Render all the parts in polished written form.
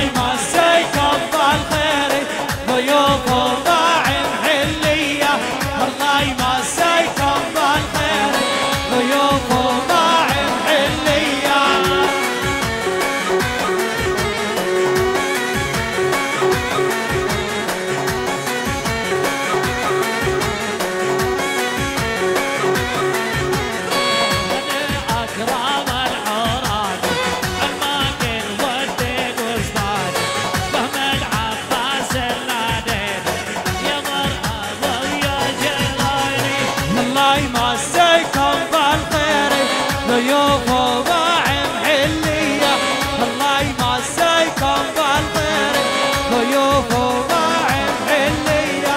يمسيكم بالخير ضيوف وضاعم حلية الله يمسيكم بالخير ضيوف وضاعم حلية أكرم العراق الماكن والدين وصداد فهمد عباس النادين يا مرحبا ويا جيراني الله يمسيكم بالخير ضيوف وضاعم حلية الله يمسيكم بالخير ضيوف وضاعم حلية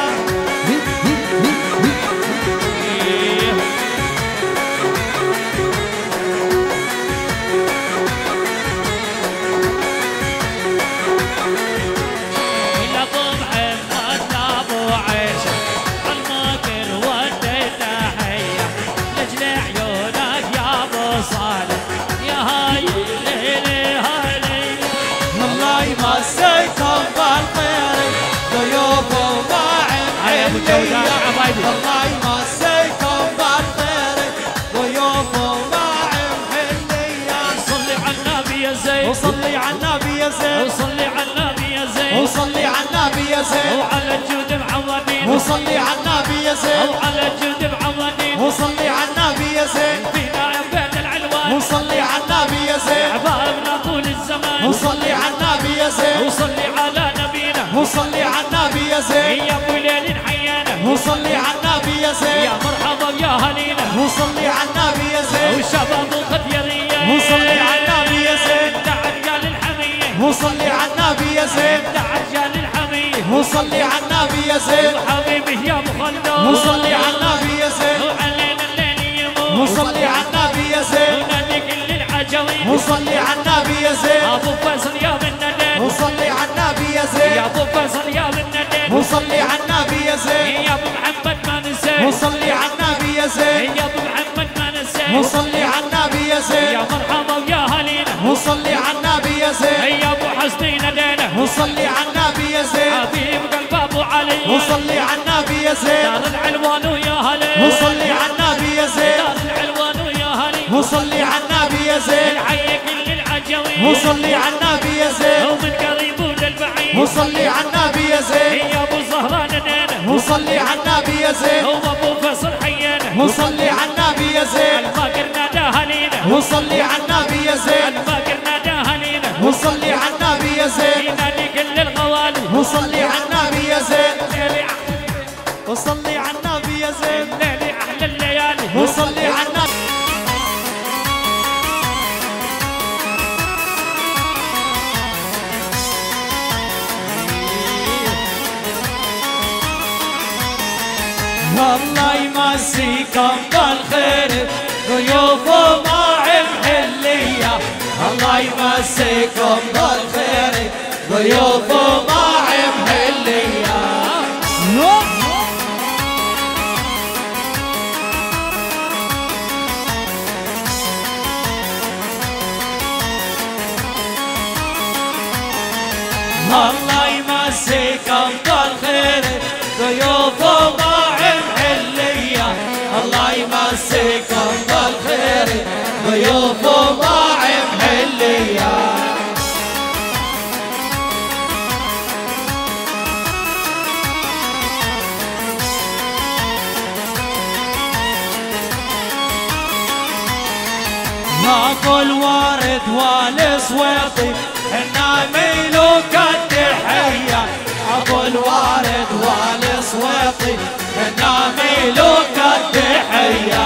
يمسيكم بالخير ضيوف وضاعم حلية الله يمسيكم بالخير ضيوف وضاعم حلية صلي على النبي يا زين وصلي على النبي يا زين وصلي على النبي يا زين وصلي على النبي يا زين وعلى الجود معودين وصلي على النبي يا زين وعلى الجود معودين وصلي على النبي يا زين فينا بين العلوان وصلي على النبي يا زين عبارنا طول الزمان وصلي على النبي يا زين وصلي على نبينا وصلي على النبي يا زين يا ابو ليل حيانا وصلي على النبي يا زين يا مرحبا يا هلينا وصلي على النبي يا زين وشباب الخديريه وصلي على النبي يا زين دع رجال الحميه وصلي على النبي يا زين دع رجال الحميه وصلي على النبي يا زين وحبيبي يا ابو خلدون وصلي على النبي يا زين وعلينا الليل يموت وصلي على النبي يا زين ونادي كل العجوين وصلي على النبي يا زين ابو فيصل يا من ندين وصلي على النبي يا زين يا ابو فيصل يا من ندين وصلي على النبي يا زين يا ابو محمد ما نسيت وصلي على النبي يا زين يا ابو محمد ما نسيت وصلي على النبي يا زين يا مرحبا ويا هلينا وصلي على النبي يا زين يا ابو حسني ندينا وصلي على النبي يا زين حبيب قلب ابو علي وصلي على النبي يا زين دار العلوان ويا هلي وصلي على النبي يا زين دار العلوان ويا هلي وصلي على النبي يا زين حي كل العجوين وصلي على النبي يا زين ومن قريب وللبعيد وصلي على النبي يا زين يا ابو زهران ندينا وصلي على النبي يا زين وابو فيصل حيانا وصلي على النبي يا زين الفقر نادى هلينا وصلي على النبي يا زين الفقر نادى هلينا وصلي على النبي يا زين ينادي كل الغوالي وصلي على النبي يا زين وصلي على النبي يا زين ليلي احلى الليالي وصلي على النبي الله يمسيكم بالخير ضيوف وضاعم حلية الله يمسيكم بالخير ضيوف وضاعم حلية الله يمسيكم بالخير ضيوف وضاعم حلية الله يمسيكم بالخير ضيوف وضاعم حلية ماكو الوارد والسويطي حنا ملوك التحية ابو الوارد والسويطي حنا ملوك التحية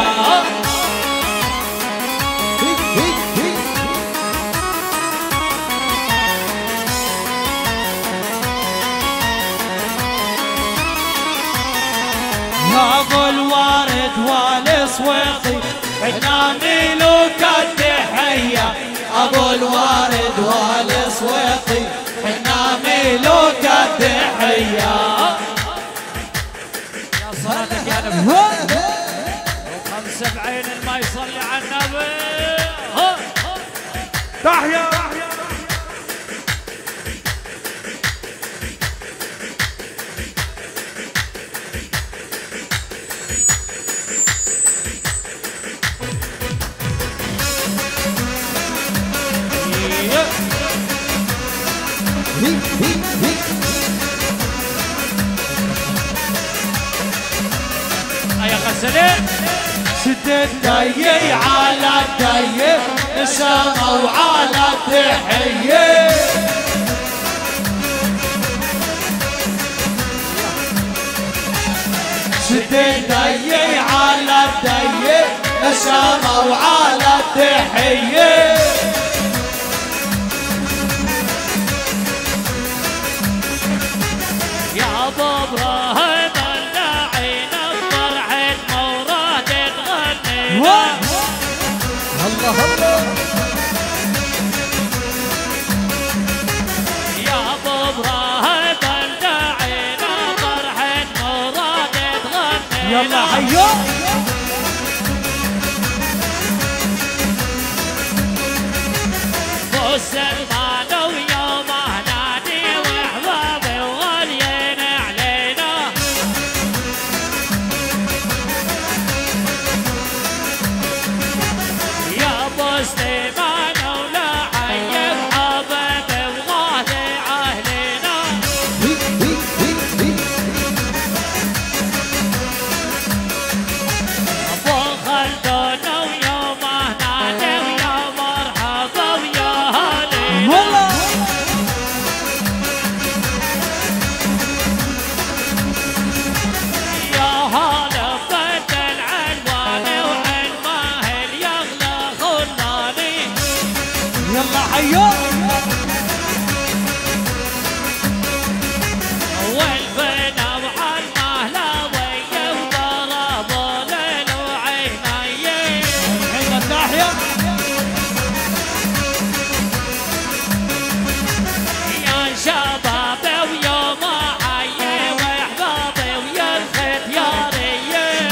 ابو الوارد والسويطي حنا ملوك التحية ابو الوارد والسويطي حنا ملوك التحية يا صلاتك يا نبي 75 ما يصلي على النبي تحيا يا غسلين سدد دايي على الدايي نسمة وعلى التحية سدد دايي على الدايي نسمة وعلى التحية يا ابو ابراهيم النعينا بفرحة موراد تغني الله الله يا ابو ابراهيم النعينا بفرحة موراد تغني يلا حيو سلمان ويوم هنادي واحبابي وغاليين علينا يا ابو سليمان ولا عيب حبابي وغالي اهلنا ابو خلدون ويوم هنادي ويا مرحبا ويا يلا حيو والفنا وعالمهلاوية وضربوا ليل وعيني حين الناحية يا شبابي ويوم حيي واحبابي ويا الختيارية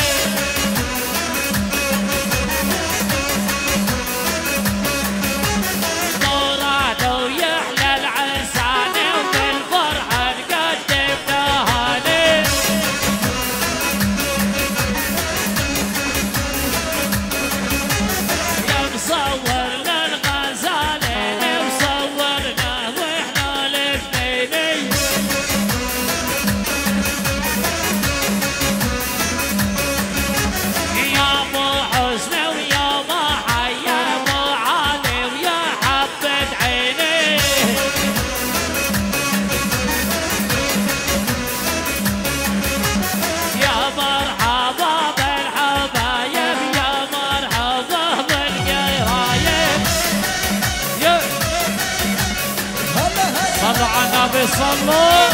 صلوا على النبي صلوا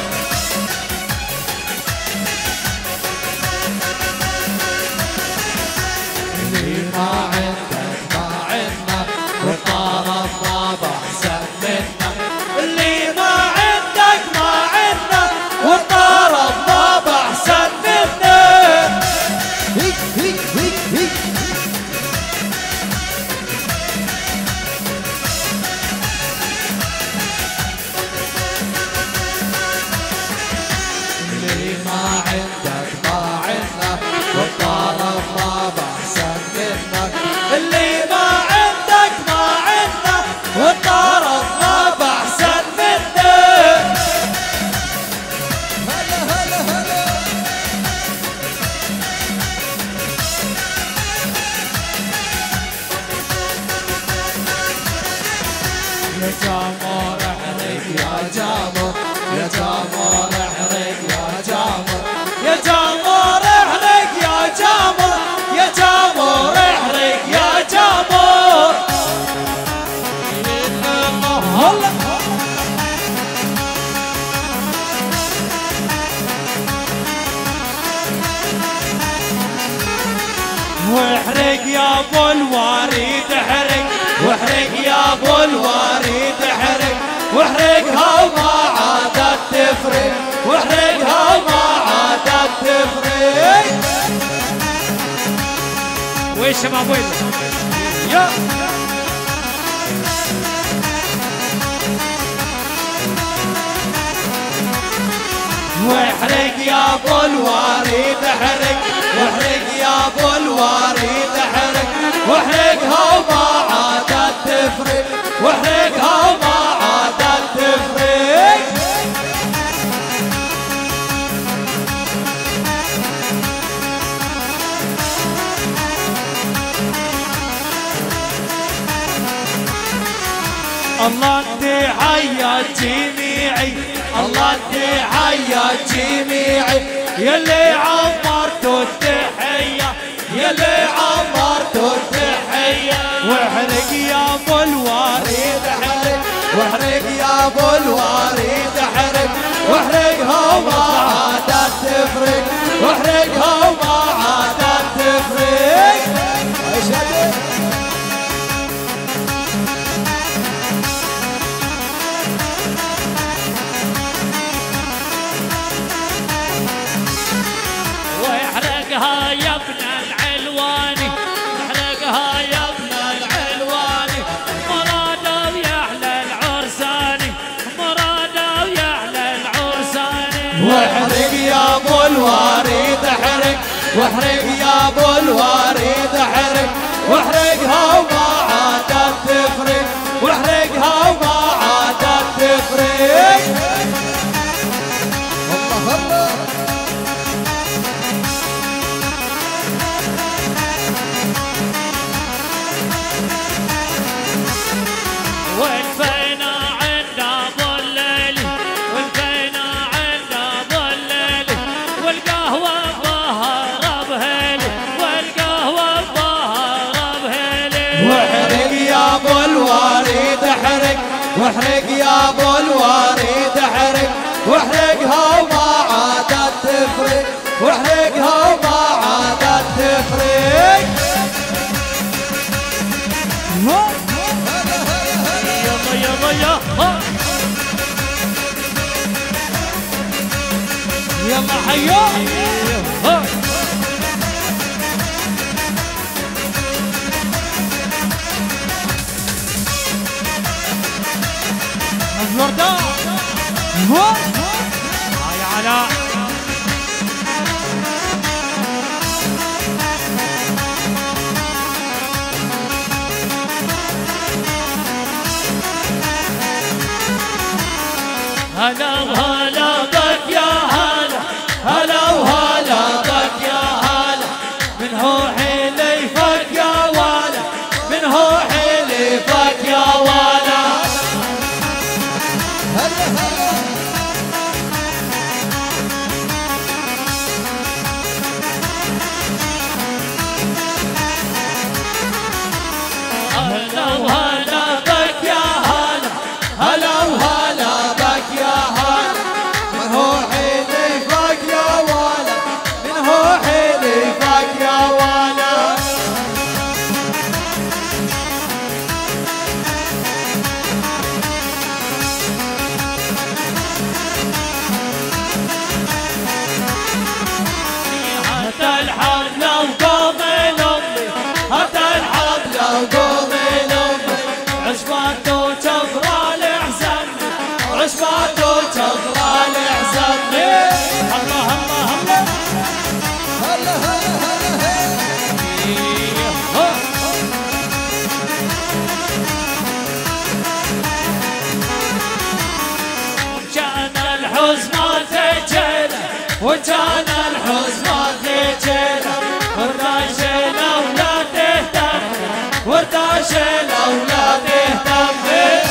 اللي ما عندك ما عندنا وطارنا بأحسن منا اللي ما عندك ما عندنا وطارنا بأحسن منا ما عندك ما عندنا وطارنا بأحسن منك اللي ما عندك ما عندنا وطارنا بأحسن منك هلا هلا هلا يا جامور احرق يا جامور يا جامور احرق يا جامور يا جامور احرق يا جامور يا جامور احرق يا جامور هلا واحرق يا ابو الواريد احرق واحرق يا ابو الواريد احرق واحرقها وما عادت تفرق واحرقها وما عادت تفرق ويش شباب وين يا واحرق يا ابو الواريد احرق واحرق يا ابو الواريد احرق واحرقها وما عادت تفرق واحرقها وما عادت تفرق جميعي الله التحية جميعي يلي عمرتوا التحية يلي عمرتوا التحية واحرق يا ابو الوريد احرق واحرق يا ابو الوريد احرق واحرقها وما عادت تفرق واحرقها وما عادت تفرق واحرقها يا ابن العلواني احرقها يا ابن العلواني مراده ويحلى العرساني مراده ويحلى العرساني واحرق يا ابو الوريد احرق واحرق يا ابو الوريد احرق واحرقها وما عادت تفرق واحرقها وما عادت تفرق الله الله والفينا عند ابو الليل والفينا عند ابو الليل والقهوه ظهر بهيلي والقهوه ظهر بهيلي واحرق يا ابو الوريد احرق واحرق يا ابو الوريد احرق واحرقها وما عادت تفرق واحرقها وما عادت تفرق يلا يلا يلا حيو الوردة هاي علاء هلا وهلا بك يا هلا هلا وهلا بك يا هلا من هو حليفك يا ولا من هو حليفك يا ولا هلا وهلا بك يا هلا هلا وهلا بك يا هلا من هو حليفك يا ولا من هو حليفك يا ولا حتى الحفلة وقوم الأمي حتى الحفلة وقوم الأمي عشبات وتبرى الحزن عشبات وتبرى الحزن الله الله الله كان الحزن ما تجينا وكان الحزن ما تجينا ورداشنا ولا تهتم ورداشنا ولا تهتم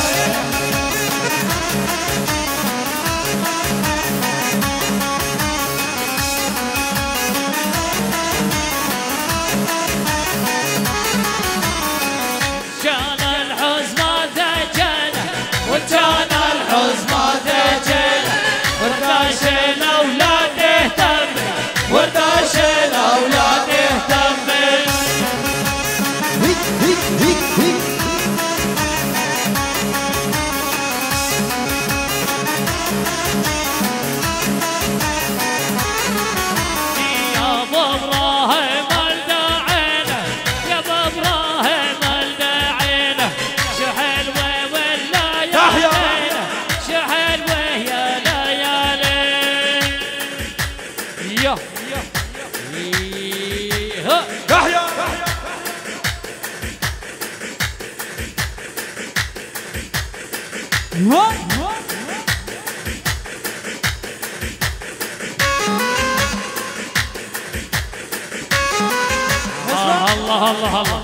كان الحزن ما تجينا وكان الحزن ما تجينا ورداشنا ولا تهتم ورداشنا ولا تهتم يا ابو ابراهيم الداعينه يا ابو ابراهيم الداعينه شحل ولا يا شحل ويا ليالي يا يحيى الله الله الله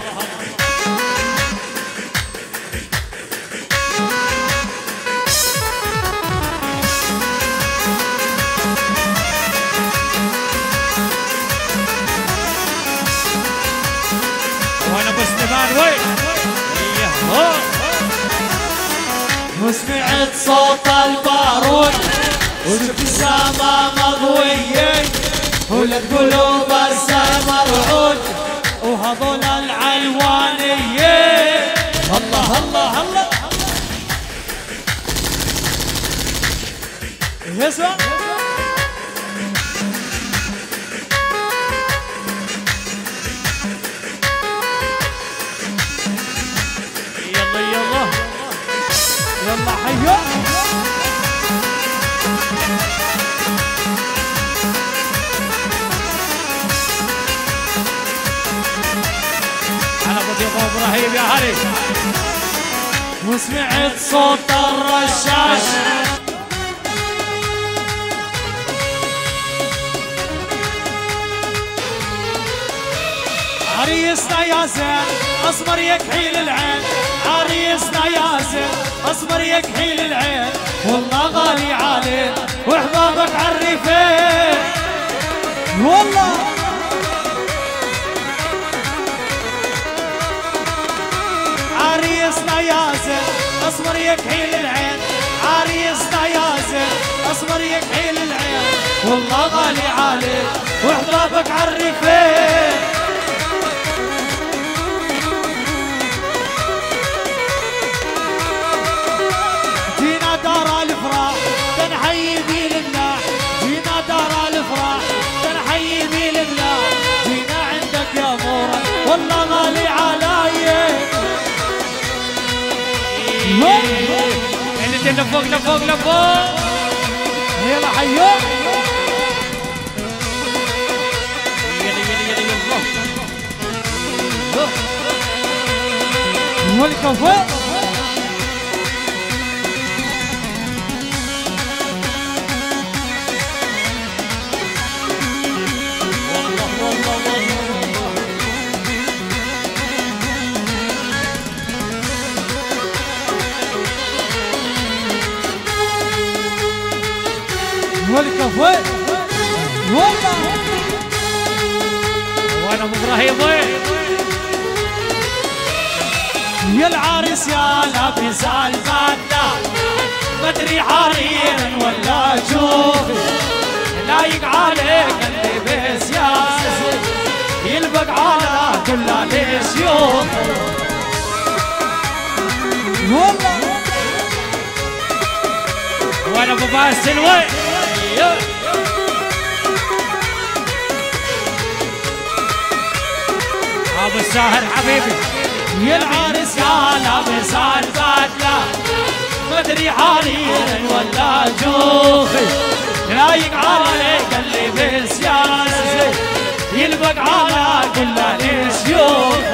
وسمعت صوت البارود وشفت السما مضوية ولد قلوب السما مرعود وهذول العلوانية. الله الله الله يسمع يلا يلا يلا حيو على ضيف ابراهيم يا علي. وسمعت صوت الرشاش عريسنا يا زين اصبر يكحيل العين، عريسنا يا زين اصبر يكحيل العين، والله غالي عليك واحبابك عرفين والله. عريسنا يا زين اصبر يكحيل العين، عريسنا يا زين اصبر يكحيل العين، والله غالي عليك واحبابك عرفين. جينا دار الافراح تنحيي بي لله، جينا دار الافراح تنحيي بي لله، جينا عندك يا مورا والله غالي علي. اللي لفوق لفوق لفوق يلا حيو يلا يلا يلا والكفو والكفو والله. وانا ابو ابراهيم يا العرس يا لابس البدله مدري حرير ولا جوفي، لايق عليك اللبس يا سيدي يلبق على كل الشيوخ والله. وانا ابو باسل ابو الساهر حبيبي. يا العرس يا لابس البدله مدري حرير ولا جوخي، لايق عليك اللبس يا سيدي يلبق على كل الشيوخ.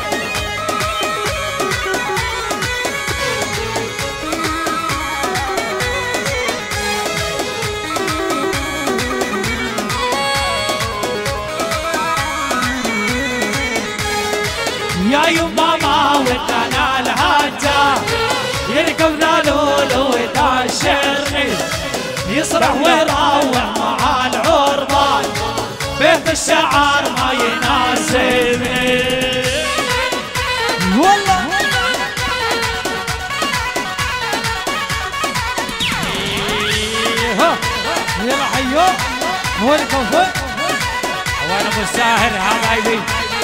يا يما ما ودنا الهجة يركب ذالول ودا الشرقي يصرح ويروح مع العربان، بيت الشعر ما يناسبني والله. يلا حيو هو الكفو وانا ابو الساهر حبايبي.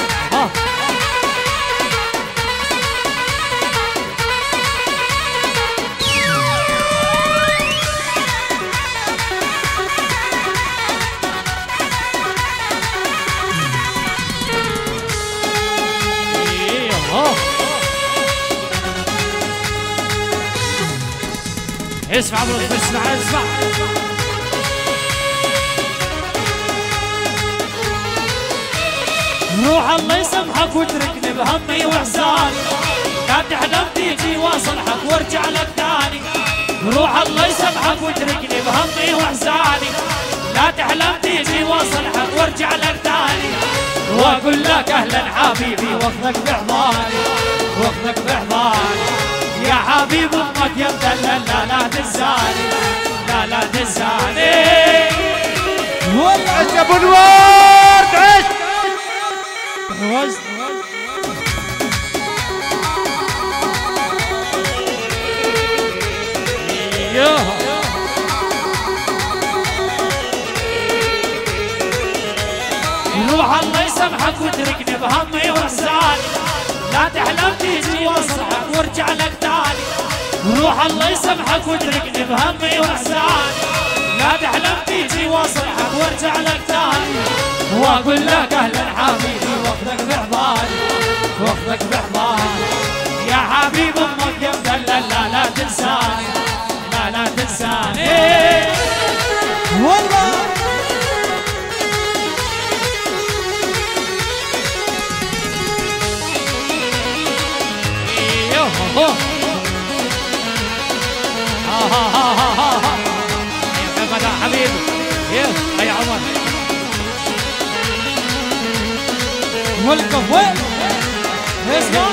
اسمع اسمع اسمع روح الله يسامحك وتركني بهمي واحزاني، لا تحلم تيجي واصلحك وارجع لك تاني. روح الله يسامحك وتركني بهمي واحزاني، لا تحلم تيجي واصلحك وارجع لك تاني. واقول لك اهلا حبيبي واخذك بحضاني، واخذك بحضاني يا حبيب امك يا مدلل. لا لا تنساني لا لا تنساني والله. عش يا ابو الورد عش. يسامحك وتركني بهمي واحزاني، لا تحلم تيجي واصلحك وارجع لك تاني، روح الله يسامحك وتركني بهمي واحزاني، لا تحلم تيجي واصلحك وارجع لك تاني، واقول لك اهلا حبيبي واخذك بحضاني، واخذك بحضاني يا حبيب امك يا مدلل، لا تنساني، لا تنساني والله. يا محمد حبيبي يا عمر ولكم وين اسمع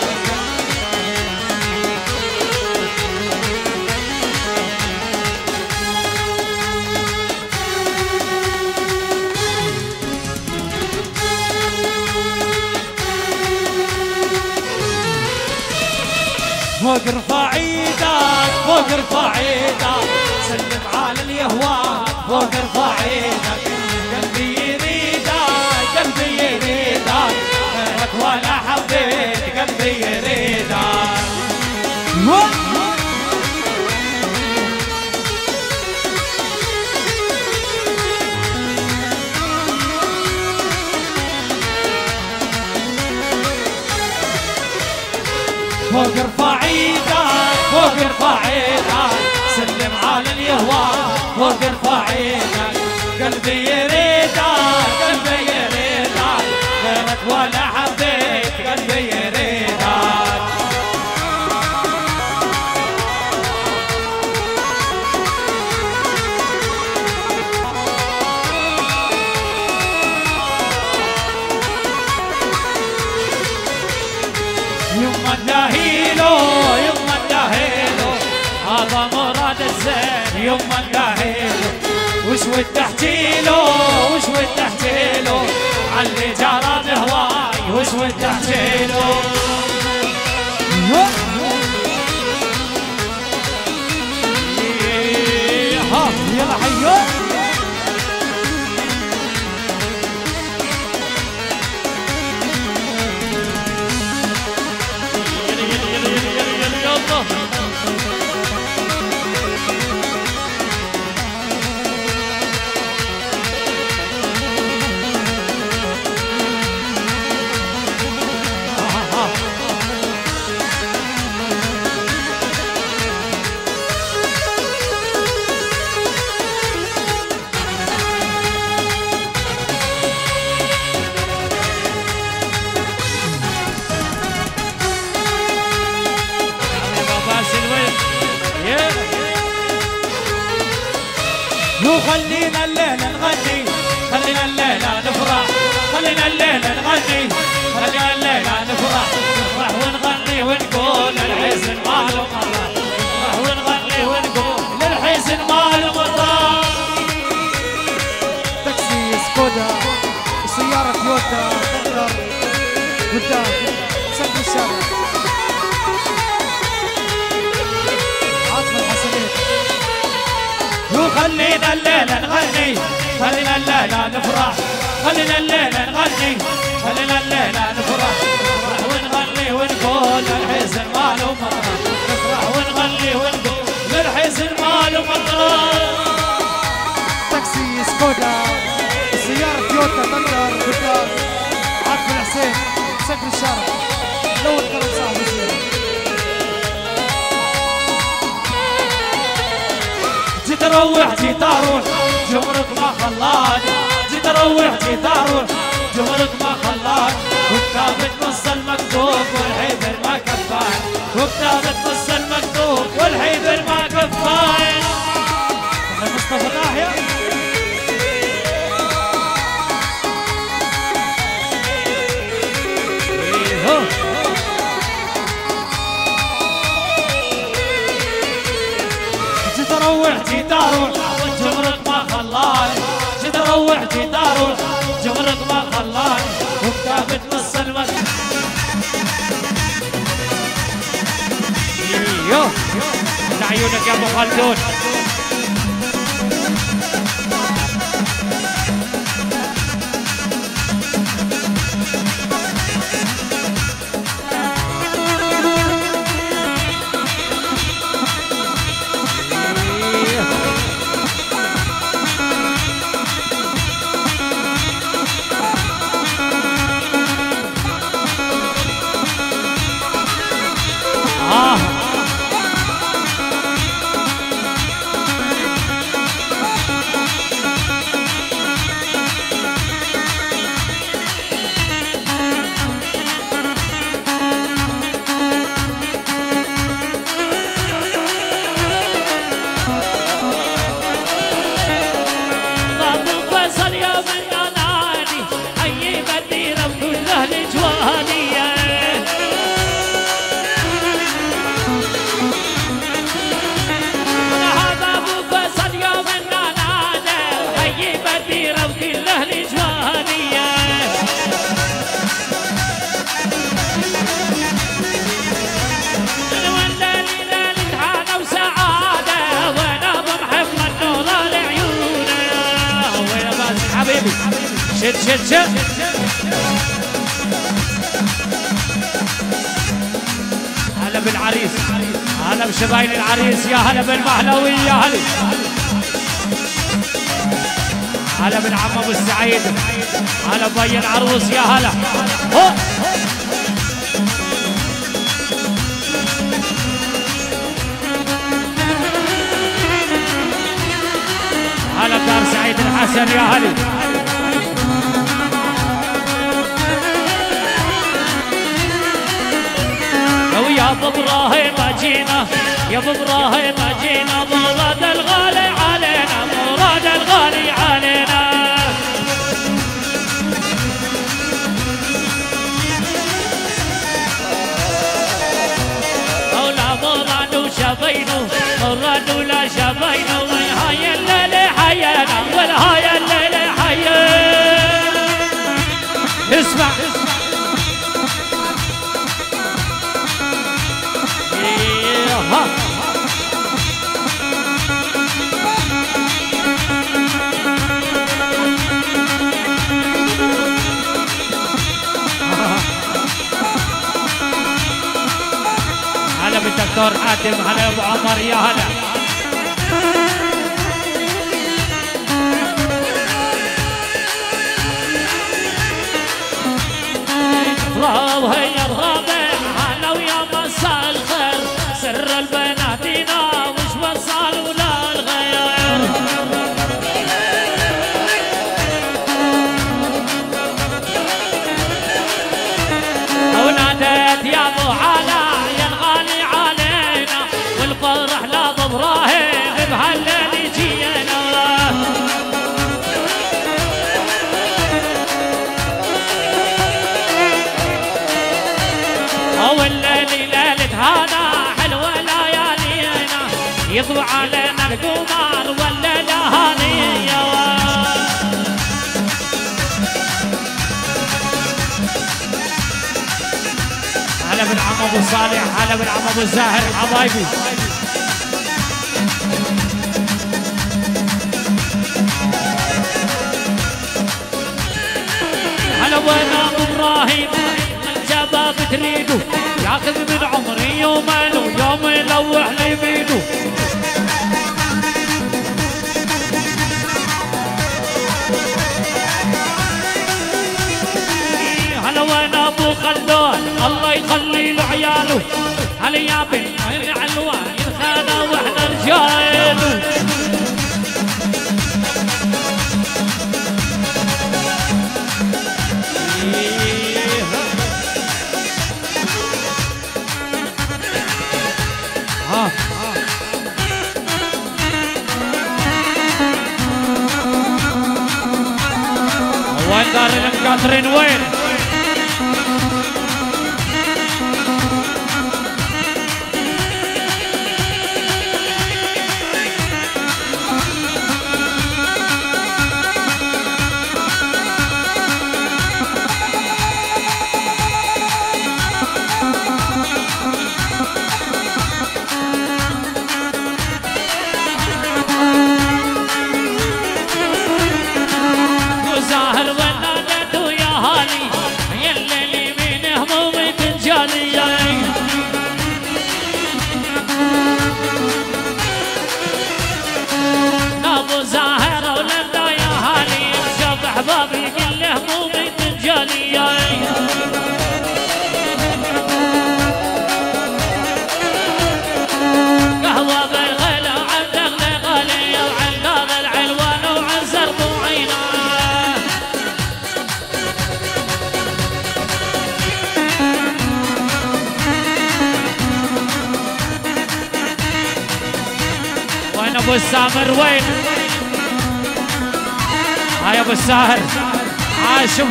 فوق ارفع ايدك، فوق ارفع ايدك، سلم على اليهوان، فوق ارفع ايدك، قلبي يريدك، قلبي يريدك، غيرك ولا حبيت، قلبي يريدك. فوق ارفع ايدك، فوق ارفع ايدك، سلم على اليهوان، فوق ارفع ايدك، قلبي يريدك، قلبي يريدك، غيرك ولا حبيت، قلبي يريدك. يما نداهيلو، يما نداهيلو، هذا مراد الزين، يما نداهيلو، وش ودي احكيلو، وش ودي احكيلو، عاللي جرى بهواي، وش ودي احكيلو. يلا حيو خلينا الليلة نغني، خلينا الليلة نفرح، خلينا الليلة نغني، خلينا الليلة نفرح، نفرح ونغني ونقول للحزن ماله مرة، نفرح ونغني ونقول للحزن ماله مرة. تاكسي سكودا سيارة تويوتا تقدر قدام سد الشارع عاطف الحسنين. خلينا الليلة نغني، خلينا الليلة نفرح، خلينا الليلة نغني، خلينا الليلة نفرح، نفرح ونغني ونقول للحزن ماله مرة، نفرح ونغني ونقول للحزن ماله مرة. تاكسي سكودا سيارة تويوتا تندر قدام عاطف الحسين سكر الشارع لون قلب صاحب السيارة. جيت اروح جيت اروح جمرك ما خلاني، جيت اروح جيت اروح جمرك ما خلاني، وكتابة نص المكتوب والحيدر ما كفاني، وكتابة نص المكتوب والحيدر ما كفاني. مصطفى ناحية جيت اروح جيت اروح جمرك ما خلاني، جيت اروح جيت اروح جمرك ما خلاني، وكتابة نص المكتوب. من عيونك يا ابو خلدون. شد شد شد. هلا بالعريس، هلا بشباين العريس، يا هلا بالمهلوي، يا هلا. هلا بالعم ابو السعيد، هلا بي العروس، يا هلا. هلا دار سعيد الحسن، يا هلا. يا ابو ابراهيم اجينا، يا ابو ابراهيم اجينا، مراد الغالي علينا، مراد الغالي علينا. ولا مراد وشبينه، مراد ولا شبينه، هاي الليله حيانا، والهاي الليله حيانا. اسمع هلا بالدكتور حاتم، هلا ابو عمر، يا هلا. وهي الرابع، هلا ويا مساء الخير، سر البناتينا وش وصل ولا الغير. وناديت يا ابو علا يا الغالي علينا، والفرح لابو ابراهيم بهالليل جينا. والليل ليلة هذا حلوة ليالينا، يضوي علينا القمر والليلة هانية. هلا بالعم ابو صالح، هلا بالعم ابو الزاهر حبايبي. هلا وين ابو ابراهيم، الشباب تريدوا ياخذ من عمري يومين ويوم يلوح لي بيدو. هلا وين ابو خلدون، الله يخلي له عياله، هلا يا بنت العلوان ينخانا واحنا رجاله. وين دار المقاطرين وين؟ ابو السامر وين؟ هاي ابو الساهر عاشم.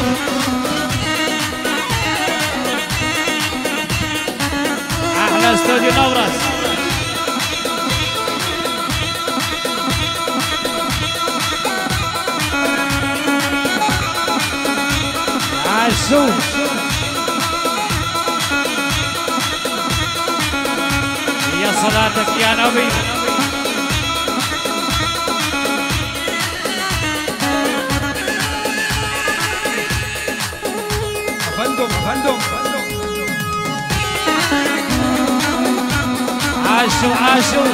احلى استوديو نورس. عاشم يا صلاتك يا نبي. عاشوا عاشوا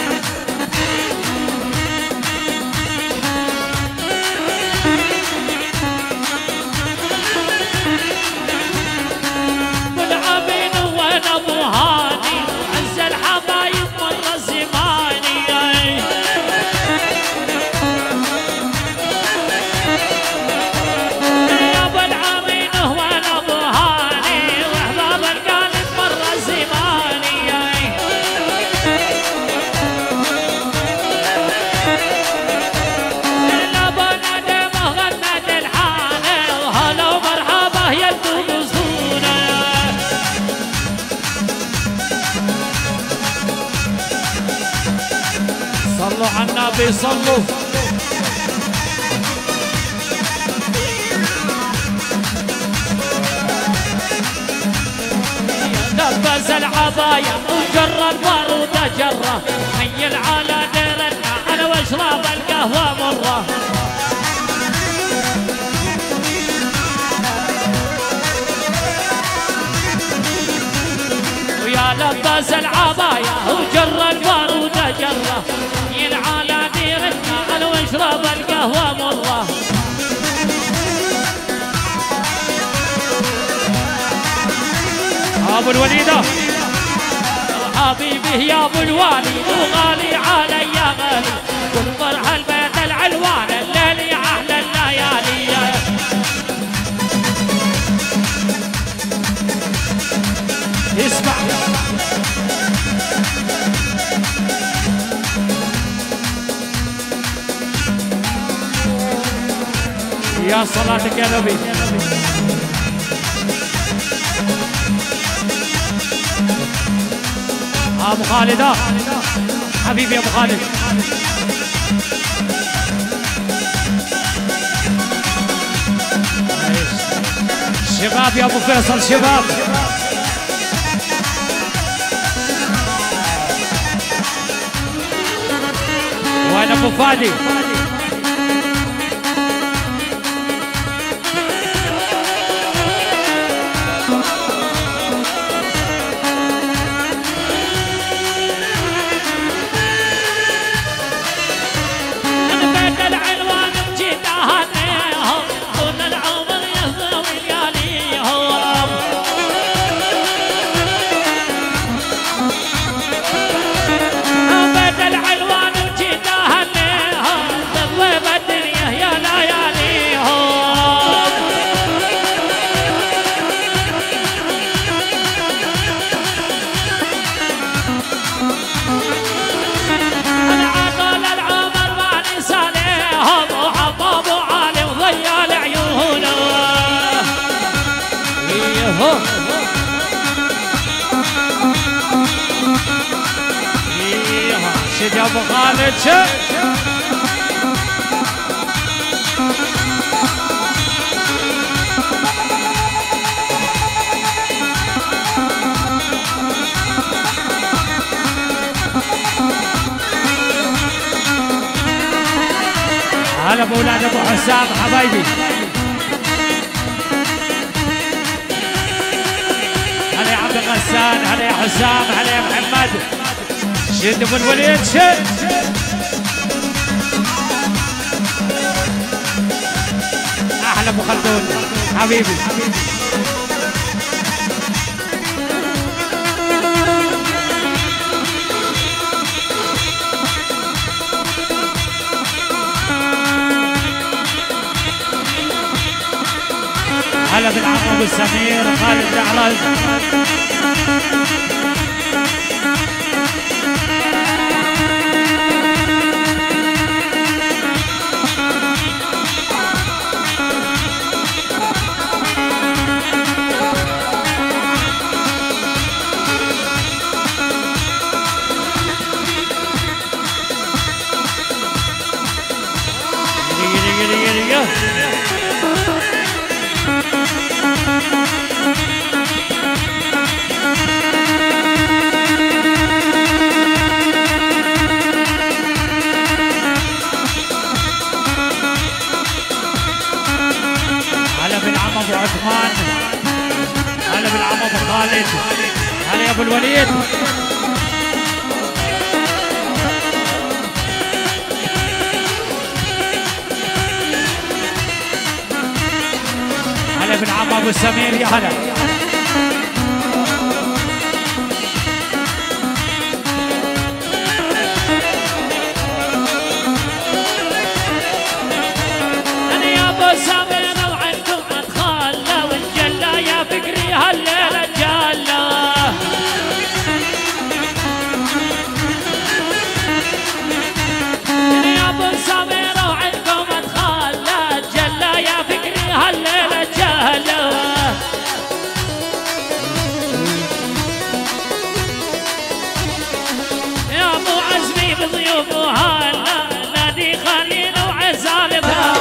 بالعبين وين ابو هاني عز الحبايب مر الزماني يا بالعبين وين ابو هاني واحباب القالب مر الزماني لا بنادمه غنت الحانه وهلا ومرحبا يدو بصونه صلوا على النبي صلوا لبس العباية وجر البارود جره ميل على ديرنا انا واشرب القهوة مرة ويا لبس العباية وجر البارود جره ميل على ديرنا انا واشرب القهوة مرة ابو الوليدة حبيبي يا ابو الوالي وغالي علي يا غالي كل فرح البيت العلوان الليل يا احلى الليالي اسمع يا صلاتك يا نبي ابو خالد حبيبي ابو خالد شباب يا ابو فيصل شباب وين ابو فادي شد يا ابو خالد شد هلا بولاد ابو حسام حبايبي هلا يا عبد الغسان هلا يا حسام هلا يا محمد شد ابو الوليد شد احلى ابو خلدون حبيبي هلا بالعم ابو سمير خالد دعرج بالعم ابو خالد، هلا يا ابو الوليد. هلا بالعم ابو سمير يا هلا. انا يا ابو سمير وعندكم اتخلى والجلة يا فكري هالليلة جلة. انا يا ابو سمير وعندكم اتخلى الجلة يا فكري هالليلة جلة. يا ابو عزمي بضيوفه هلا نادي خليل وعزالبها.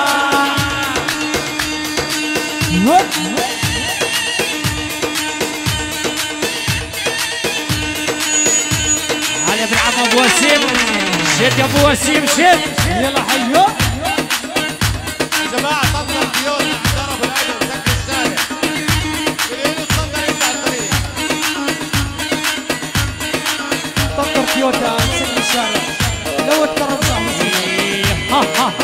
هلا بالعم ابو وسيم، شد يا ابو وسيم شد. يلا حيو جماعة صدر الديون ضربوا الأجل سكر الشارع واليمين تصدر يفتح الطريق. طقر تويوتا سكن الشارع لو اضطرب صاحبي. ها ها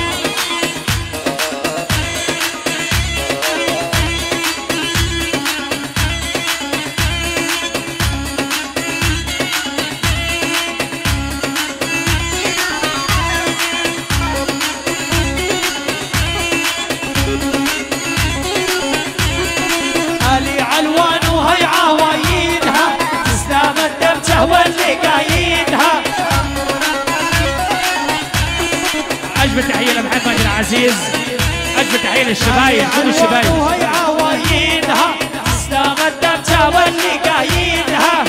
علي علوان وهي عوايدها تسلم الدمجة واللي قايدها. اجمل تحيه لمحمد العزيز، اجمل تحيه للشبايب كل الشبايب. وهي عوايدها تسلم الدمجة واللي قايدها.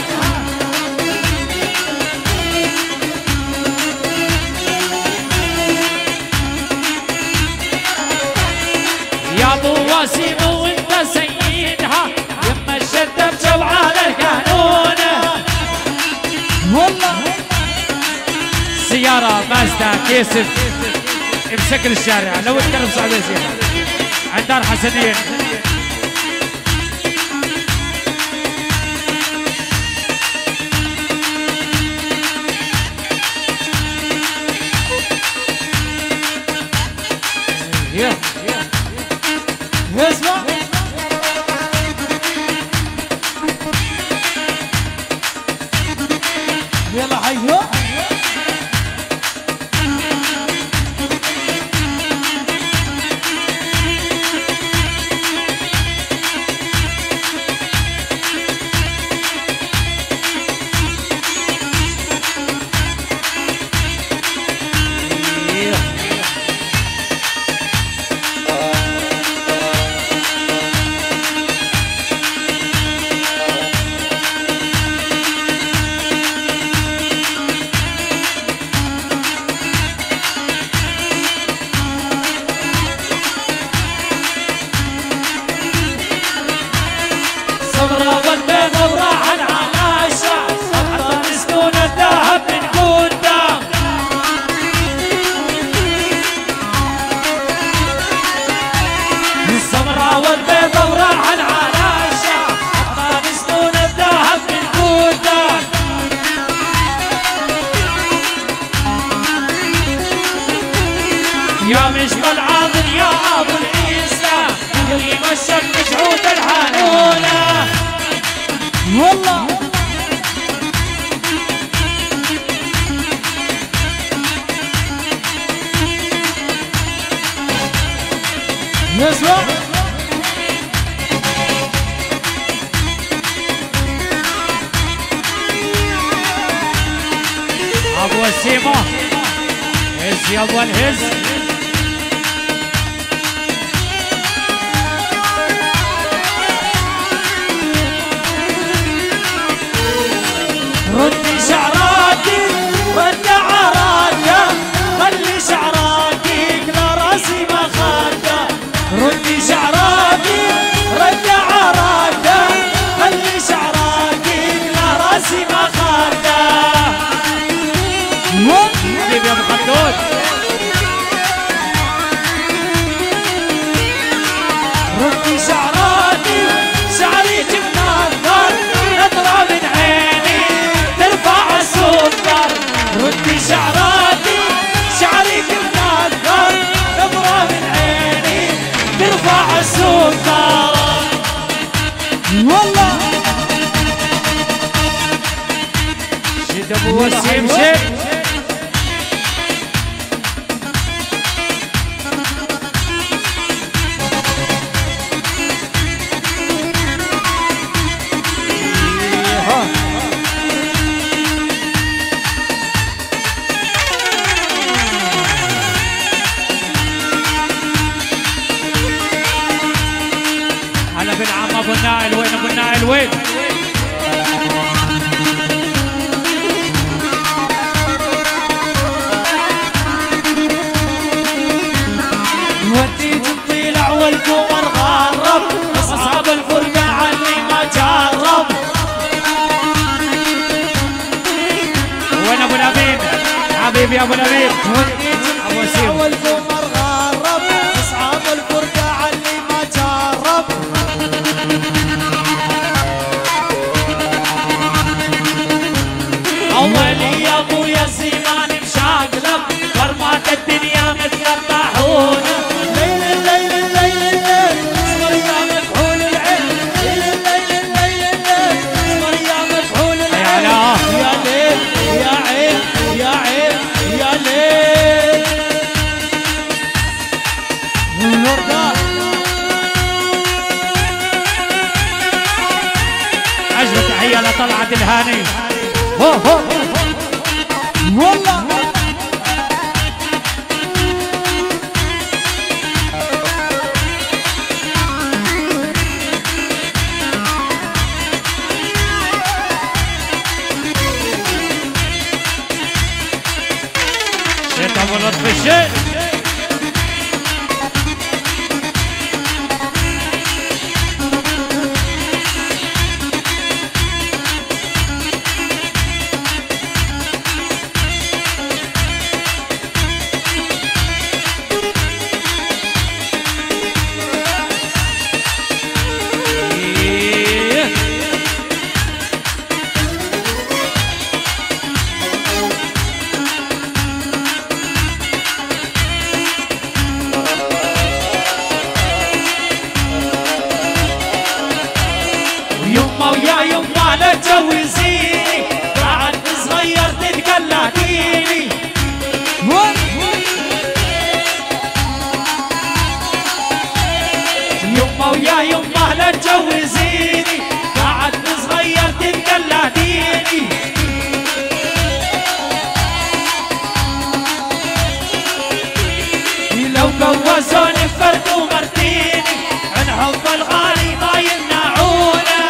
يا ابو وسيم وانت سيدها يما الشدة بجوعة القانون. والله سياره مازدا كيسف مسكر الشارع لو تكرم صعب زياده عند دار حسنين. اسمع يلا حيو صبرا والبيض وراحن على الشعب حتى مسكون الذهب من قدام. صبرا والبيض وراحن على الشعب حتى مسكون الذهب من قدام. يا مشمل عاضل يا ابو العيسى اللي مشت مجعود الحنونه. والله اسمع ابو وسيمه هز يا ابو الهز. ردي شعراتي رد عراكة خلي شعراتك لراسي ما خاكة. ردي شعراتي رد عراكة خلي شعراتك لراسي ما خاكة. حبيبي يا ابو خلدون وسيم شيخ هلا بالعم ابو النايل. وين ابو النايل وين؟ وديت الطيلع والقمر غرب، اصحاب الفرقة عني ما جرب. وين ابو لبيب؟ حبيبي ابو لبيب. وديت الطيلع والقمر غرب، اصحاب الفرقة عني ما جرب. اولي يا ابويا الزمان مشاقلب، برمات الدنيا متقطعونه. ليل الليل الليل الليل اصبر يا مكحول العين. ليل الليل الليل الليل اصبر يا مكحول العين. يا ليل يا عين يا عين يا ليل. الوردة عجبة تحية لطلعت الهاني. هو هو والله شيخ ابو لطفي الشيخ. يما ويا يما لا تجوزيني، بعد صغير تتقلديني. يما ويا يما لا تجوزيني، بعد صغير تتقلديني. لو جوزوني فرد ومرتيني، عن حب الغالي ما يمنعونا.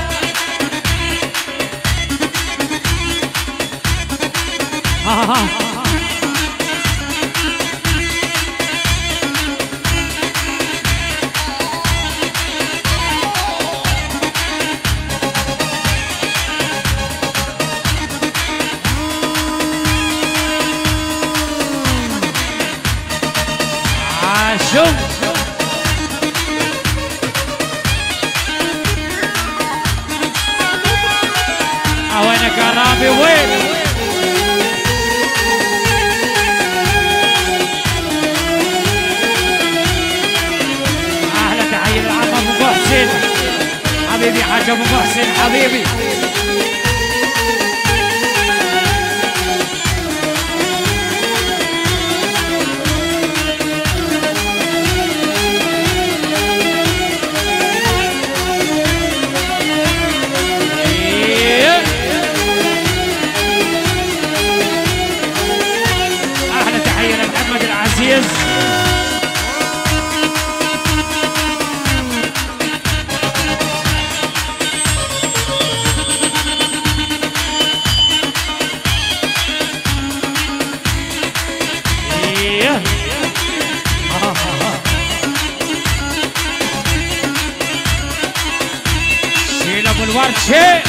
عاشوا وين كرامي وين؟ احلى تحية للعم ابو محسن حبيبي، حاج ابو محسن حبيبي. احلى تحية لمحمد العزيز. شيل ابو الورد شيل.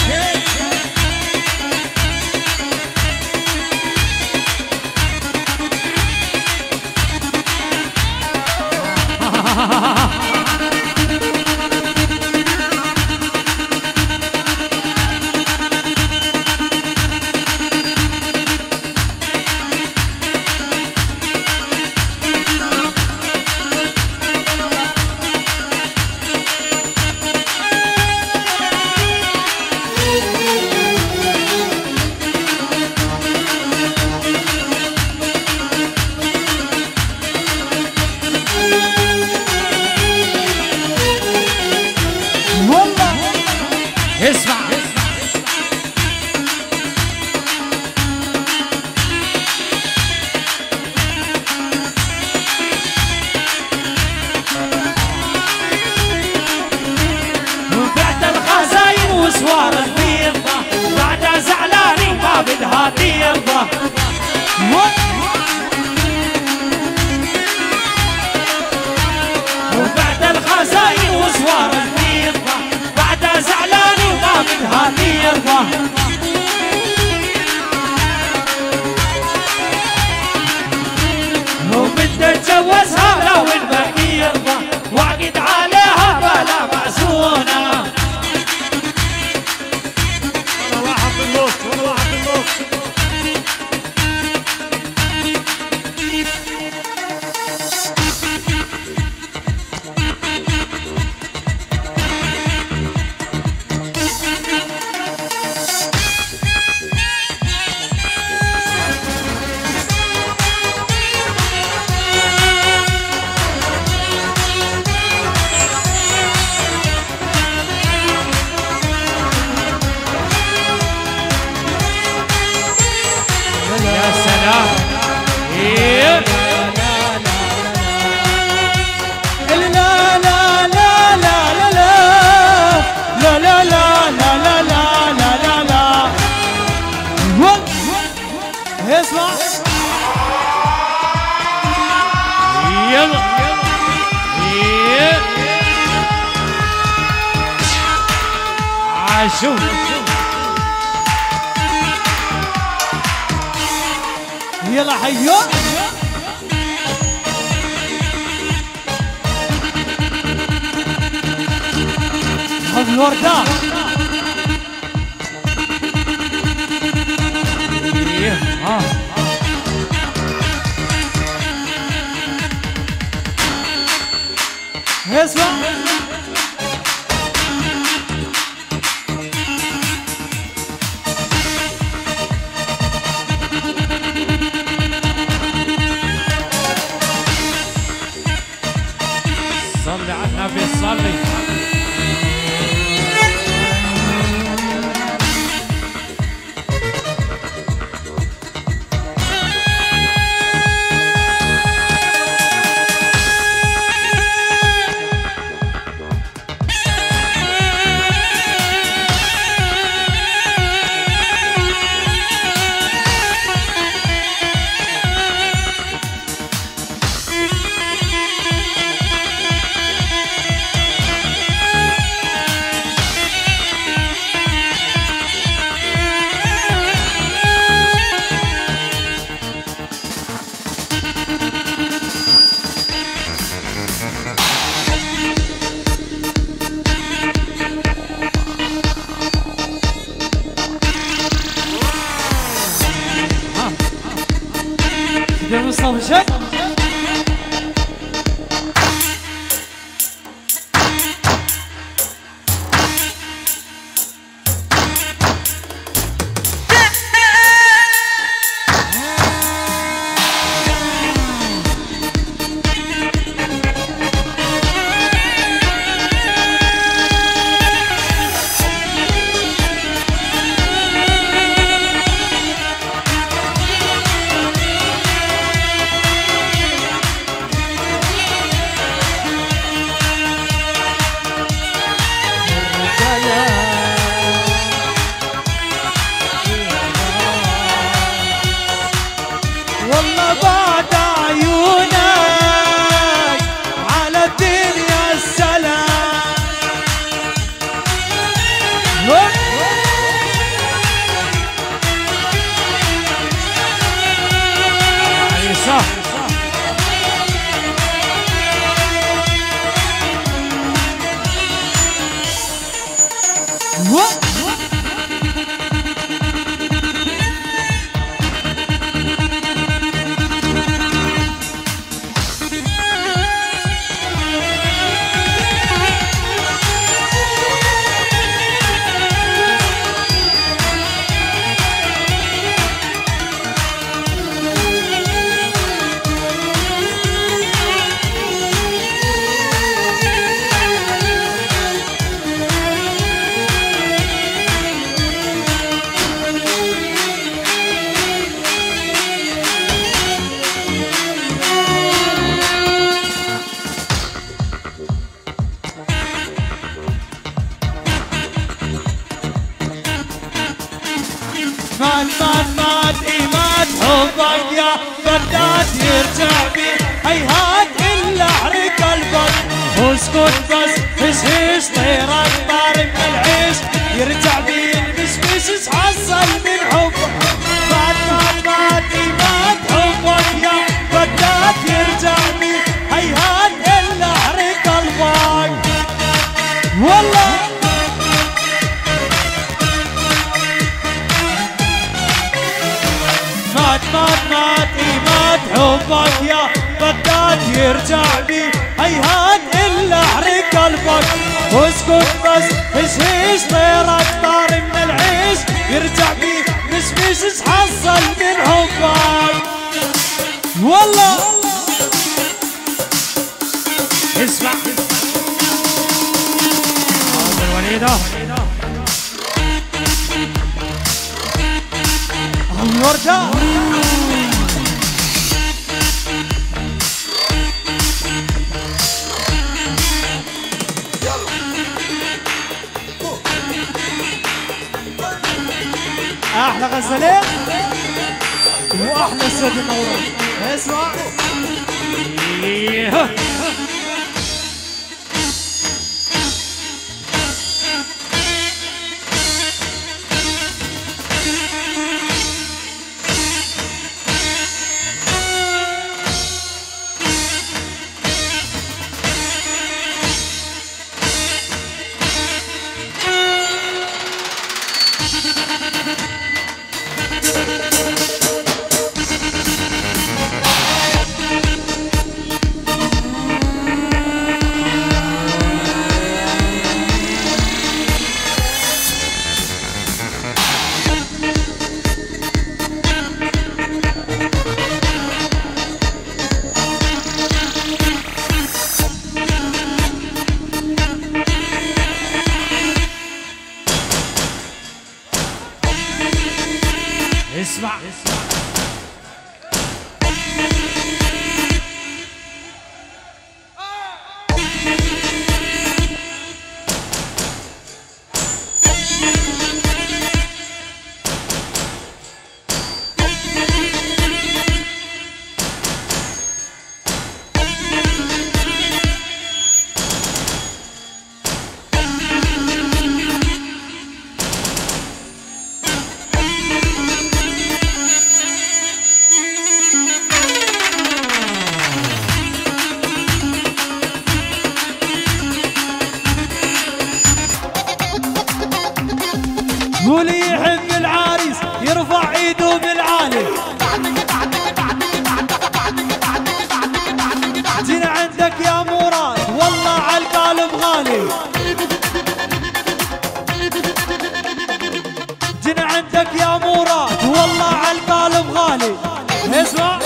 وبعد الخزاين وصوار الميضة بعد زعلان وما منها ميضة وبده اتجوزها لو الباقي يرضى واعقد عليها بلا مأذونة. ولا واحد بالنص ولا واحد بالنص. يا سلام إيه لا لا لا لا لا لا لا لا لا لا لا لا لا لا. اسمع يلا إيه عاشو يلا حيو. خذ الوردة. إيه اسمع صلي على النبي صلي. تقدر نوصل بشيء. بدات يرجع بي هيهات الا احرق قلبك واسكت بس هشهيش طيرك طار من العيش يرجع بي مشمش حصل من حبك والله اسمع الوليدة الوردة احلى غزالين واحلى سيد النوران اسمع اسمع واللي يحب العريس يرفع ايده بالعالي جينا عندك يا مراد والله عالقالب غالي جينا عندك يا مراد والله عالقالب غالي اسمع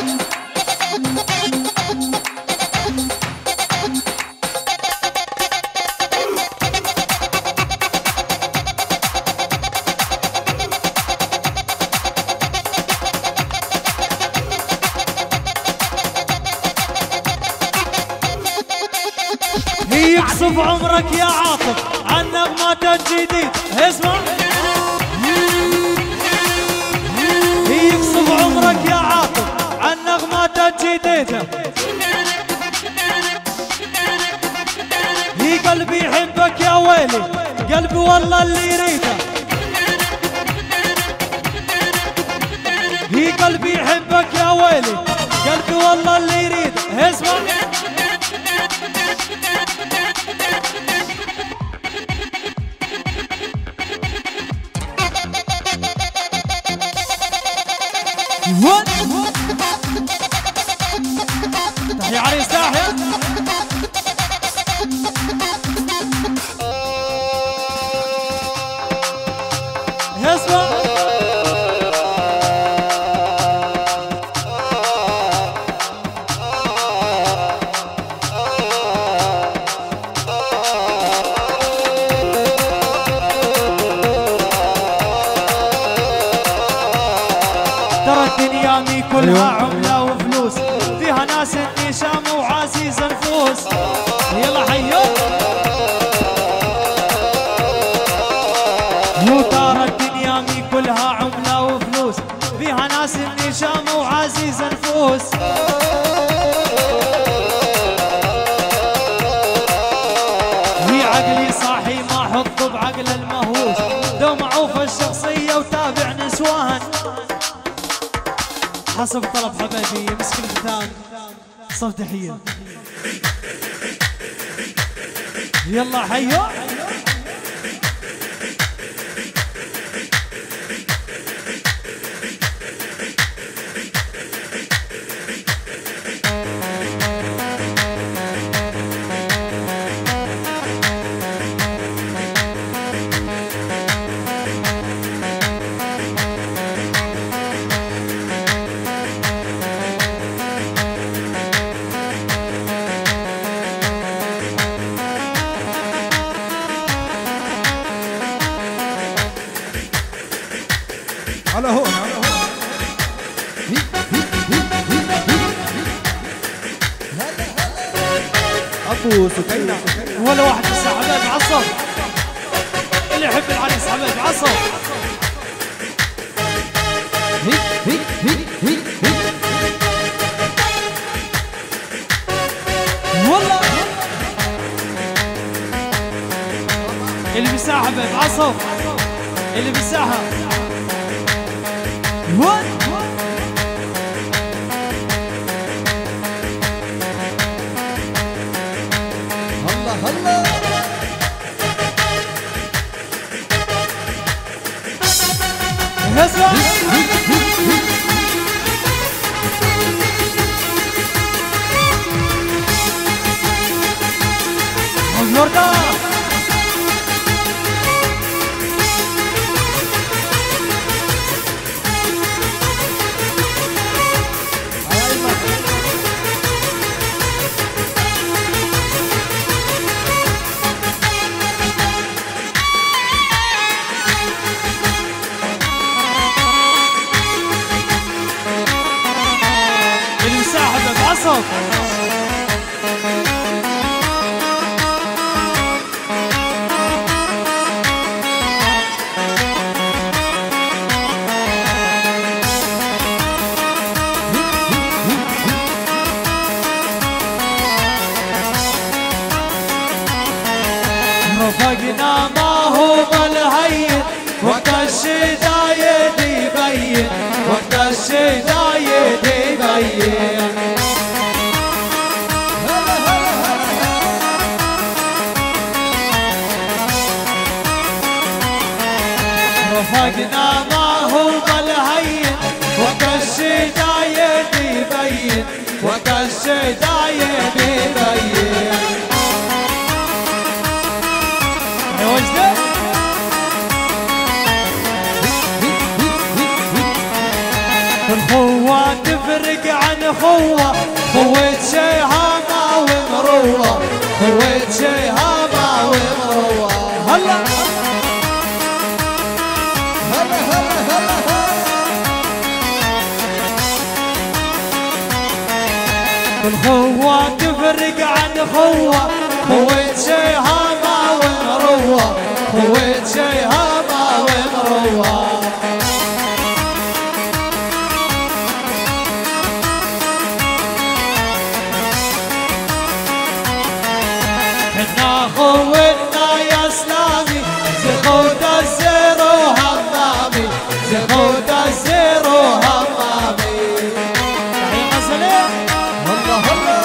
يقصف عمرك يا عاطف عن نغمات الجديد اسمع يقصف عمرك يا عاطف عن نغمات الجديدة هي قلبي يحبك يا ويلي قلبي والله اللي يريده هي قلبي يحبك يا ويلي قلبي والله اللي يريده اسمع تحية عريس تحية اسمع ترى الدنيا مي كلها عملة وفلوس فيها ناس النشام وعزيز النفوس يلا حيو ترى الدنيا مي كلها عملة وفلوس فيها ناس النشام وعزيز النفوس في عقلي صاحي ما احط بعقل المهووس دوم عوف الشخصية وتابع نسوان حسب طلب حبايبي مسك الختام صف تحية يلا حيو نفوس وكينا ولا واحد من الحبايب عصب اللي يحب العريس حبايب عصب والله اللي بالساحة حبايب عصب اللي بالساحة هلا هسه مجرد عصب رفقنا ما هو بالهين وقت الشدايد يبين وقت الشدايد يبين رفقنا ما هو بالهين وقت الشدايد يبين وقت الشدايد يبين يا وجده الخوة تفرق عن خوة خوة شيهامة ومروة خوة شيهامة ومروة هلا الخوة تفرق عن خوة خوة شيهامة ومروة خوة شيهامة ومروة حنا خوتنا يا اسلامي زخوت الزير وهمامي زخوت الزير وهمامي تحية غزلة هلا هلا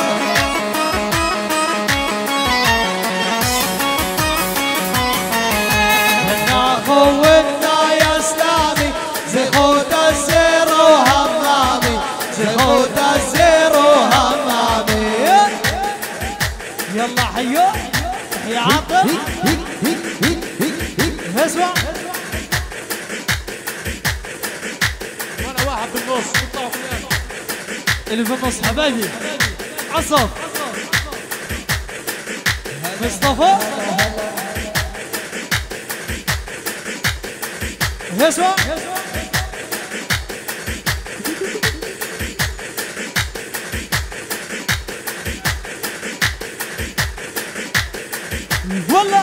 حنا خوتنا يا اسلامي زخوت الزير وهمامي زخوت الزير وهمامي يلا حيو يا عاطف اسمع وانا واحد بالنص اللي في النص حبايبي عصف مصطفى اسمع والله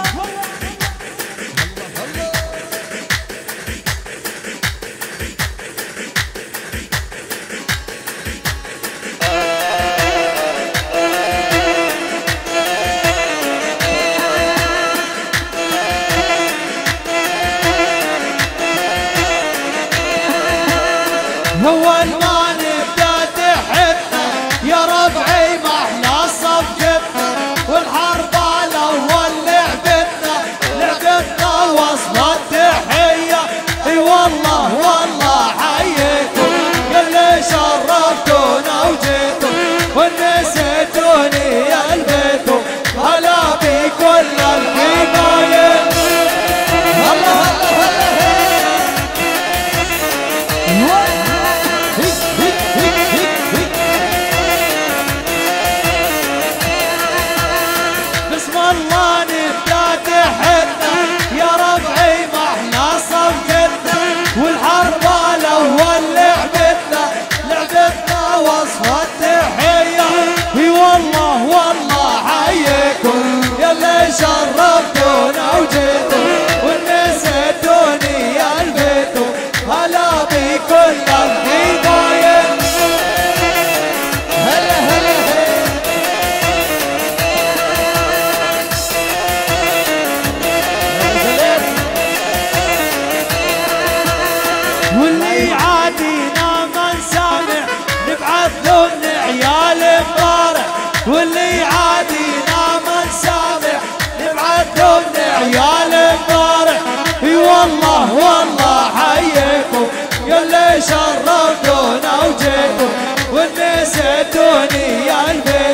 هو المان بدا تحبنا يا ربعي ما احنا صفقتنا والحرب الاول لعبتنا وصل التحيه اي والله والله حييكم اللي شرفتونا وجيتم ونسيتوني يا البيتم هلا بكل الحبايب الله بسم الله نبدا تحدنا يا ربعي ما احنا صفقتنا والحرب الاول لعبتنا وصف التحيه اي والله والله حييك اللي شرفتونا وجيتوا ونسيتوني يا البيتوا هلا بكل الحبايب هلا هلا واللي عادينا ما نسامع نبعث لهم عيال مبارح واللي عادينا ما نسامع نبعث لهم عيال مبارح اي والله والله حييكم يا اللي شرفتونا وجيتوا ونسيتوني يا البيت